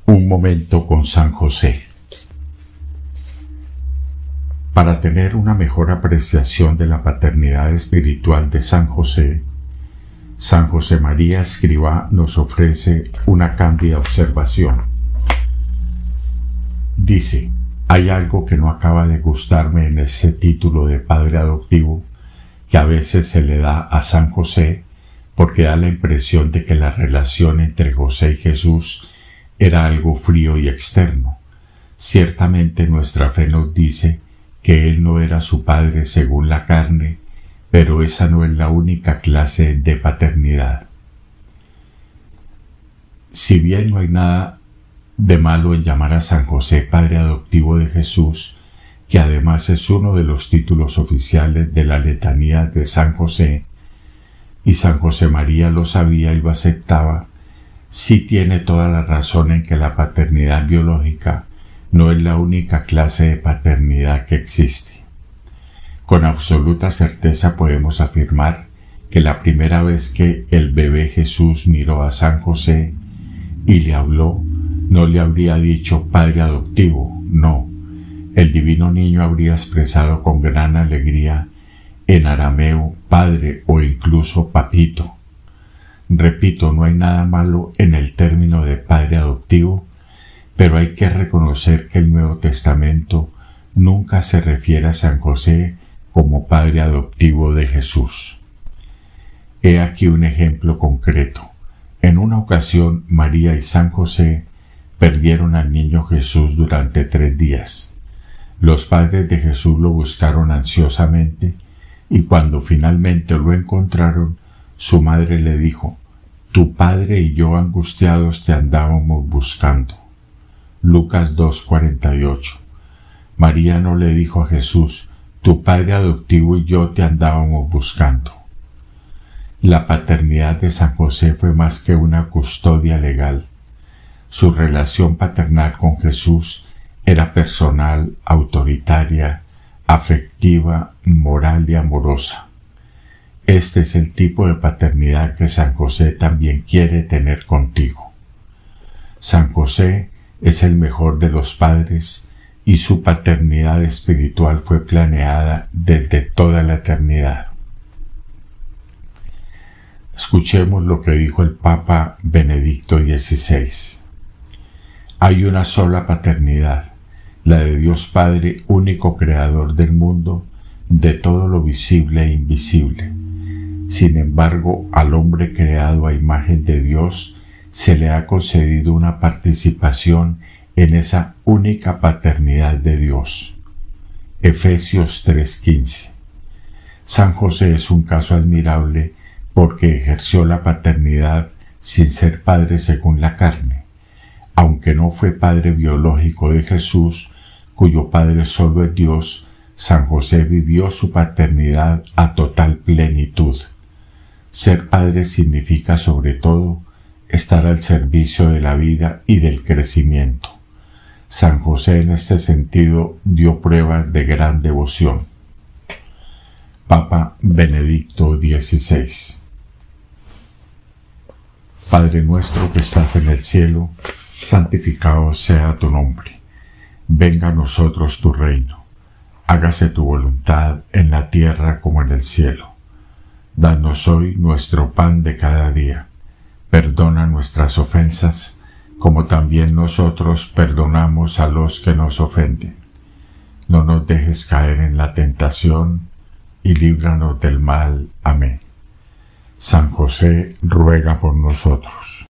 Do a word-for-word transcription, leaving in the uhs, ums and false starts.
Un momento con San José. Para tener una mejor apreciación de la paternidad espiritual de San José, San José María Escrivá nos ofrece una cándida observación. Dice: hay algo que no acaba de gustarme en ese título de padre adoptivo que a veces se le da a San José, porque da la impresión de que la relación entre José y Jesús era algo frío y externo. Ciertamente nuestra fe nos dice que él no era su padre según la carne, pero esa no es la única clase de paternidad. Si bien no hay nada de malo en llamar a San José padre adoptivo de Jesús, que además es uno de los títulos oficiales de la letanía de San José, y San José María lo sabía y lo aceptaba, sí tiene toda la razón en que la paternidad biológica no es la única clase de paternidad que existe. Con absoluta certeza podemos afirmar que la primera vez que el bebé Jesús miró a San José y le habló, no le habría dicho padre adoptivo, no. El divino niño habría expresado con gran alegría en arameo padre o incluso papito. Repito, no hay nada malo en el término de padre adoptivo, pero hay que reconocer que el Nuevo Testamento nunca se refiere a San José como padre adoptivo de Jesús. He aquí un ejemplo concreto. En una ocasión, María y San José perdieron al niño Jesús durante tres días. Los padres de Jesús lo buscaron ansiosamente y cuando finalmente lo encontraron, su madre le dijo: tu padre y yo angustiados te andábamos buscando. Lucas dos cuarenta y ocho. María no le dijo a Jesús: tu padre adoptivo y yo te andábamos buscando. La paternidad de San José fue más que una custodia legal. Su relación paternal con Jesús era personal, autoritaria, afectiva, moral y amorosa. Este es el tipo de paternidad que San José también quiere tener contigo. San José es el mejor de los padres y su paternidad espiritual fue planeada desde toda la eternidad. Escuchemos lo que dijo el Papa Benedicto dieciséis. Hay una sola paternidad, la de Dios Padre, único creador del mundo, de todo lo visible e invisible. Sin embargo, al hombre creado a imagen de Dios se le ha concedido una participación en esa única paternidad de Dios. Efesios tres quince. San José es un caso admirable porque ejerció la paternidad sin ser padre según la carne. Aunque no fue padre biológico de Jesús, cuyo padre solo es Dios, San José vivió su paternidad a total plenitud. Ser padre significa sobre todo estar al servicio de la vida y del crecimiento. San José en este sentido dio pruebas de gran devoción. Papa Benedicto dieciséis. Padre nuestro que estás en el cielo, santificado sea tu nombre. Venga a nosotros tu reino. Hágase tu voluntad en la tierra como en el cielo. Danos hoy nuestro pan de cada día. Perdona nuestras ofensas, como también nosotros perdonamos a los que nos ofenden. No nos dejes caer en la tentación, y líbranos del mal. Amén. San José ruega por nosotros.